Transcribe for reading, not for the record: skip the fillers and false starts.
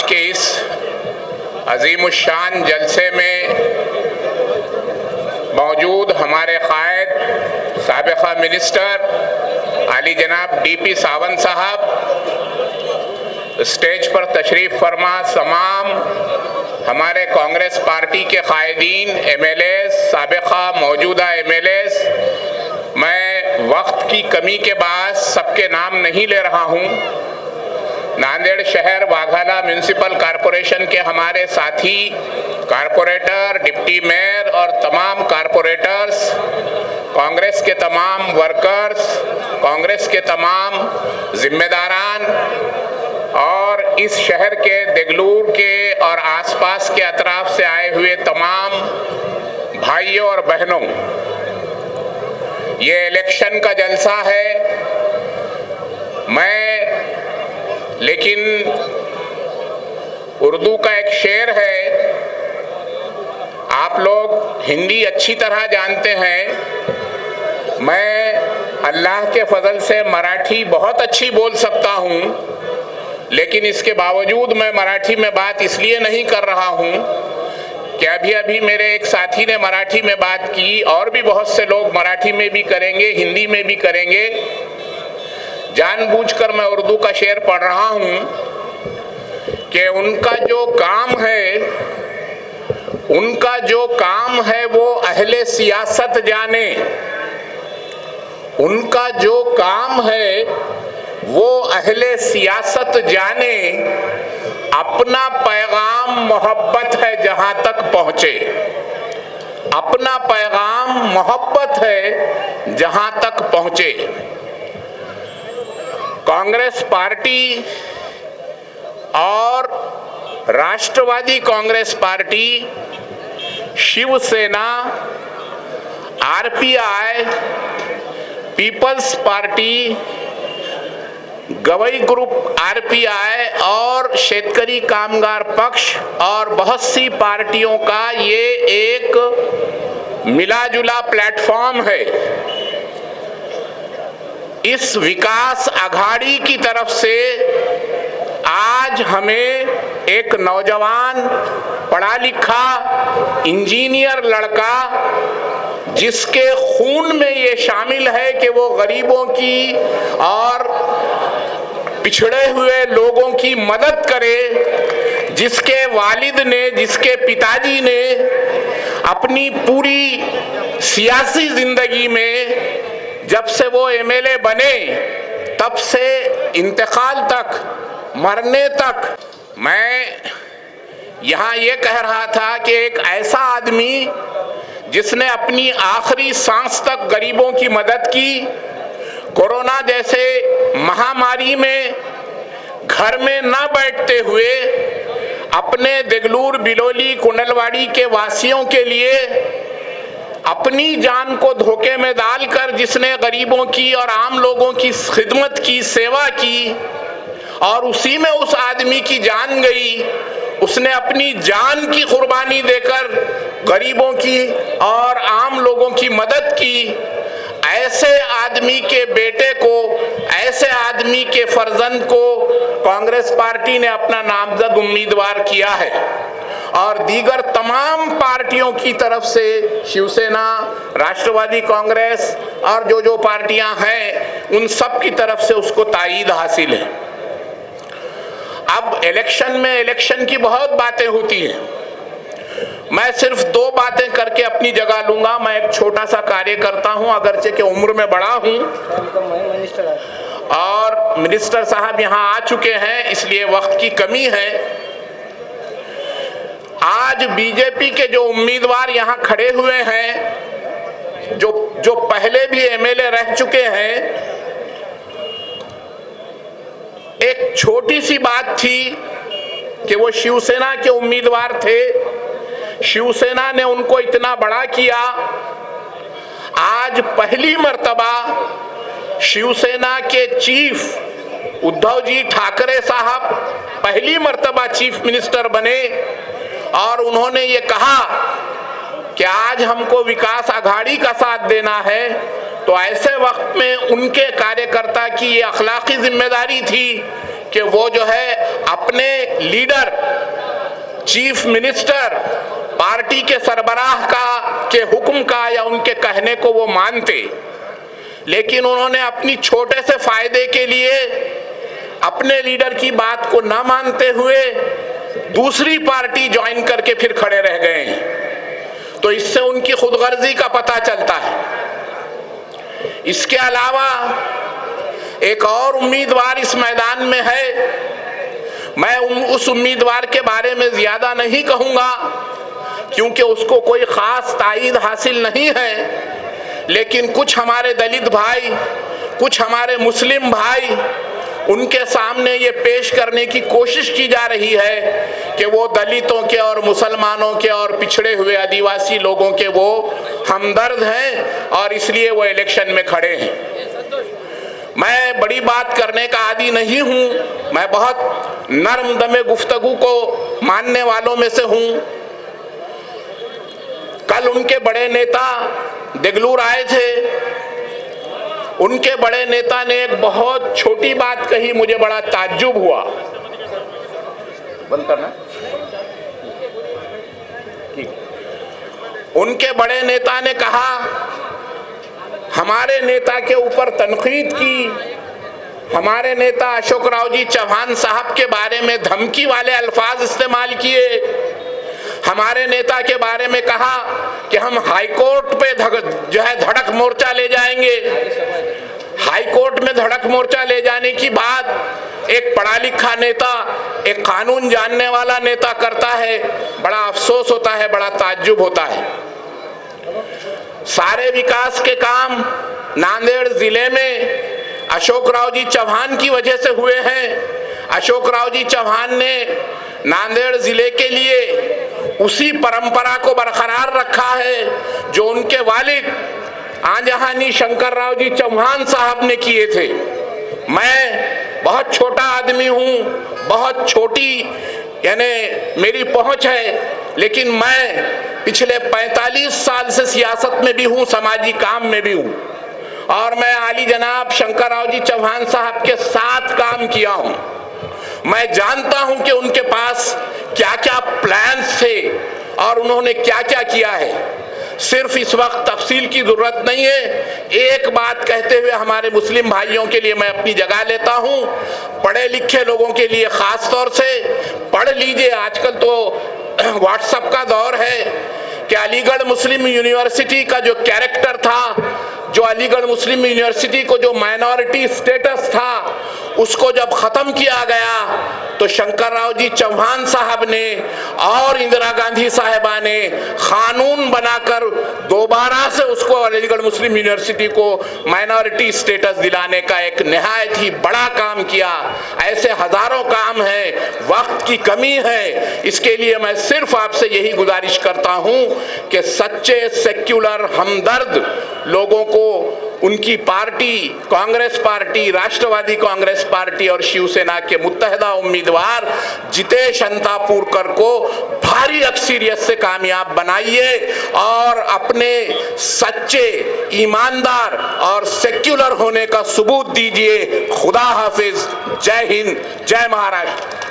के इस अजीमुशान जलसे में मौजूद हमारे कायद साबिक़ा मिनिस्टर आली जनाब डीपी सावंत साहब, स्टेज पर तशरीफ़ फरमा तमाम हमारे कांग्रेस पार्टी के कायदीन, एमएलएस, साबिक़ा मौजूदा एमएलएस, मैं वक्त की कमी के बाद सबके नाम नहीं ले रहा हूं। नांदेड़ शहर वाघाला म्यूनिसिपल कॉरपोरेशन के हमारे साथी कारपोरेटर, डिप्टी मेयर और तमाम कारपोरेटर्स, कांग्रेस के तमाम वर्कर्स, कांग्रेस के तमाम जिम्मेदारान और इस शहर के देगलूर के और आसपास के अतराफ से आए हुए तमाम भाइयों और बहनों, ये इलेक्शन का जलसा है। लेकिन उर्दू का एक शेर है, आप लोग हिंदी अच्छी तरह जानते हैं, मैं अल्लाह के फजल से मराठी बहुत अच्छी बोल सकता हूँ, लेकिन इसके बावजूद मैं मराठी में बात इसलिए नहीं कर रहा हूँ कि अभी मेरे एक साथी ने मराठी में बात की और भी बहुत से लोग मराठी में भी करेंगे, हिंदी में भी करेंगे। जानबूझकर मैं उर्दू का शेर पढ़ रहा हूँ कि उनका जो काम है वो अहले सियासत जाने, उनका जो काम है वो अहले सियासत जाने, अपना पैगाम मोहब्बत है जहां तक पहुंचे, अपना पैगाम मोहब्बत है जहां तक पहुंचे। कांग्रेस पार्टी और Rashtrawadi Congress party, Shivsena, RPI, people's party, Gavai group RPI और शेतकरी कामगार पक्ष और बहुत सी पार्टियों का ये एक मिलाजुला प्लेटफॉर्म है। इस विकास आघाड़ी की तरफ से आज हमें एक नौजवान पढ़ा लिखा इंजीनियर लड़का, जिसके खून में ये शामिल है कि वो गरीबों की और पिछड़े हुए लोगों की मदद करे, जिसके वालिद ने, जिसके पिताजी ने अपनी पूरी सियासी जिंदगी में जब से वो एमएलए बने तब से इंतकाल तक, मरने तक, मैं यहाँ ये कह रहा था कि एक ऐसा आदमी जिसने अपनी आखिरी सांस तक गरीबों की मदद की, कोरोना जैसे महामारी में घर में न बैठते हुए अपने देगलूर, बिलोली, कुंडलवाड़ी के वासियों के लिए अपनी जान को धोखे में डालकर जिसने गरीबों की और आम लोगों की खिदमत की, सेवा की, और उसी में उस आदमी की जान गई, उसने अपनी जान की कुर्बानी देकर गरीबों की और आम लोगों की मदद की। ऐसे आदमी के बेटे को, ऐसे आदमी के फर्जंद को कांग्रेस पार्टी ने अपना नामजद उम्मीदवार किया है और दीगर तमाम पार्टियों की तरफ से, शिवसेना, राष्ट्रवादी कांग्रेस और जो पार्टियां हैं, उन सब की तरफ से उसको तायीद हासिल है। अब इलेक्शन की बहुत बातें होती हैं, मैं सिर्फ दो बातें करके अपनी जगह लूंगा। मैं एक छोटा सा कार्य करता हूं, अगरचे के उम्र में बड़ा हूं और मिनिस्टर साहब यहां आ चुके हैं, इसलिए वक्त की कमी है। आज बीजेपी के जो उम्मीदवार यहां खड़े हुए हैं, जो पहले भी एमएलए रह चुके हैं, एक छोटी सी बात थी कि वो शिवसेना के उम्मीदवार थे, शिवसेना ने उनको इतना बड़ा किया। आज पहली मर्तबा शिवसेना के चीफ उद्धव जी ठाकरे साहब पहली मर्तबा चीफ मिनिस्टर बने और उन्होंने ये कहा कि आज हमको विकास आघाड़ी का साथ देना है। तो ऐसे वक्त में उनके कार्यकर्ता की ये अखलाकी जिम्मेदारी थी कि वो जो है अपने लीडर, चीफ मिनिस्टर, पार्टी के सरबराह के हुक्म का या उनके कहने को वो मानते, लेकिन उन्होंने अपनी छोटे से फायदे के लिए अपने लीडर की बात को ना मानते हुए दूसरी पार्टी ज्वाइन करके फिर खड़े रह गए। तो इससे उनकी खुदगर्जी का पता चलता है। इसके अलावा एक और उम्मीदवार इस मैदान में है। मैं उस उम्मीदवार के बारे में ज्यादा नहीं कहूंगा क्योंकि उसको कोई खास ताईद हासिल नहीं है, लेकिन कुछ हमारे दलित भाई, कुछ हमारे मुस्लिम भाई, उनके सामने ये पेश करने की कोशिश की जा रही है कि वो दलितों के और मुसलमानों के और पिछड़े हुए आदिवासी लोगों के वो हमदर्द हैं और इसलिए वो इलेक्शन में खड़े हैं। मैं बड़ी बात करने का आदी नहीं हूं, मैं बहुत नर्म दमे गुफ्तगू को मानने वालों में से हूं। कल उनके बड़े नेता देगलूर आए थे। उनके बड़े नेता ने एक बहुत छोटी बात कही, मुझे बड़ा ताज्जुब हुआ। बंद करना। उनके बड़े नेता ने कहा, हमारे नेता के ऊपर तनकीद की, हमारे नेता अशोक राव जी चौहान साहब के बारे में धमकी वाले अल्फाज इस्तेमाल किए, हमारे नेता के बारे में कहा कि हम हाईकोर्ट पे जो है धड़क मोर्चा ले जाएंगे। हाईकोर्ट में धड़क मोर्चा ले जाने की बात एक पढ़ा लिखा नेता, एक कानून जानने वाला नेता करता है। बड़ा अफसोस होता है, बड़ा ताज्जुब होता है। सारे विकास के काम नांदेड़ जिले में अशोक राव जी चौहान की वजह से हुए हैं। अशोक राव जी चौहान ने नांदेड़ जिले के लिए उसी परंपरा को बरकरार रखा है जो उनके वालिद आंजहानी शंकर राव जी चौहान साहब ने किए थे। मैं बहुत छोटा आदमी हूं, बहुत छोटी यानी मेरी पहुंच है, लेकिन मैं पिछले 45 साल से सियासत में भी हूं, समाजी काम में भी हूं और मैं आली जनाब शंकर राव जी चौहान साहब के साथ काम किया हूं। मैं जानता हूं कि उनके पास क्या क्या प्लान्स थे और उन्होंने क्या क्या किया है। सिर्फ इस वक्त तफसील की जरूरत नहीं है। एक बात कहते हुए हमारे मुस्लिम भाइयों के लिए मैं अपनी जगह लेता हूं, पढ़े लिखे लोगों के लिए खास तौर से पढ़ लीजिए। आजकल तो व्हाट्सएप का दौर है कि अलीगढ़ मुस्लिम यूनिवर्सिटी का जो कैरेक्टर था, जो अलीगढ़ मुस्लिम यूनिवर्सिटी को जो माइनॉरिटी स्टेटस था, उसको जब खत्म किया गया तो शंकर राव जी चौहान साहब ने और इंदिरा गांधी साहिबा ने कानून बनाकर दोबारा से उसको अलीगढ़ मुस्लिम यूनिवर्सिटी को माइनॉरिटी स्टेटस दिलाने का एक निहायत ही बड़ा काम किया। ऐसे हजारों काम हैं, वक्त की कमी है। इसके लिए मैं सिर्फ आपसे यही गुजारिश करता हूं कि सच्चे सेक्युलर हमदर्द लोगों को उनकी party Congress party, Rashtrawadi Congress party और शिवसेना के मुत्तहिदा उम्मीदवार जितेश अंतापुरकर को भारी अक्सरियत से कामयाब बनाइए और अपने सच्चे, ईमानदार और सेक्युलर होने का सबूत दीजिए। खुदा हाफिज। जय हिंद, जय महाराष्ट्र।